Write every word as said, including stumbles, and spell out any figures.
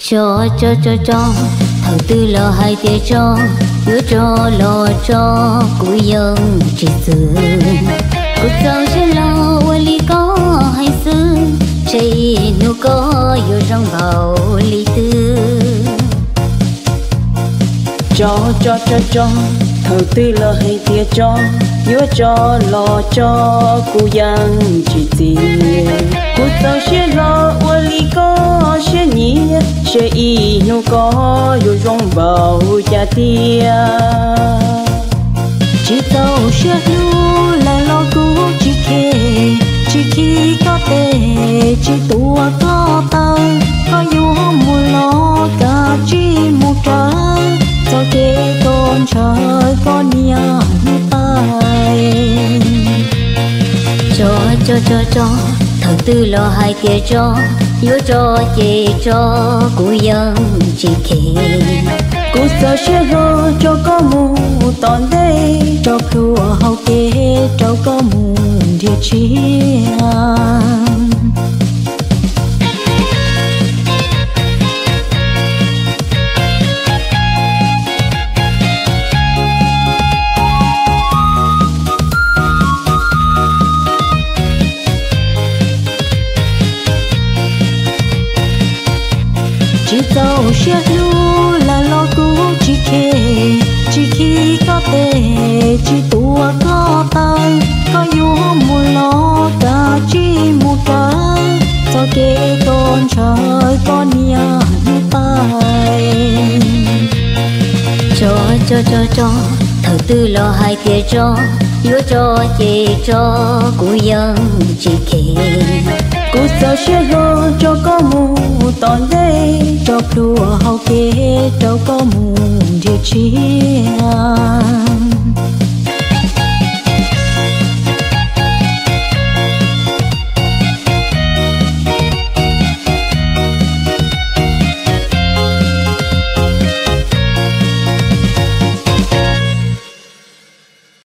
cho cho cho cho thằng tư lo hai tia cho yếu cho lo cho cú dân chỉ sự cuộc sống sẽ lo li có hay sư chạy nu có yêu trong vào li tư cho cho cho cho thằng tư lo hai tia cho yếu cho lo cho cú dân chỉ gì cuộc sống sẽ lo li có sẽ nhỉ sẽ y nu có yêu trong vào cha tia chỉ tàu sẽ lu là lo cú chỉ kề chỉ khi có thể chỉ tua có tay có yêu mùa lo cả chỉ một trái cho kê con trời con nhà như tay cho cho cho cho thằng tư lo hai tia cho yếu cho chê cho cú dân chỉ kề cuộc sống sẽ lo cho có mù tòn đây cho khua hậu kê cho có mù địa chỉ chỉ tàu sẽ lu là lo cú chỉ kề chỉ khi có thể chỉ tua có tay có yêu mùa lo cả chỉ một trái cho kê con trời con nhà như tay cho cho cho cho thằng tư lo hai tia cho yếu cho chê cho cú dân chỉ kề cuộc sống sẽ lo cho có mù tòn đây cho khua hậu kê cho có mù địa chỉ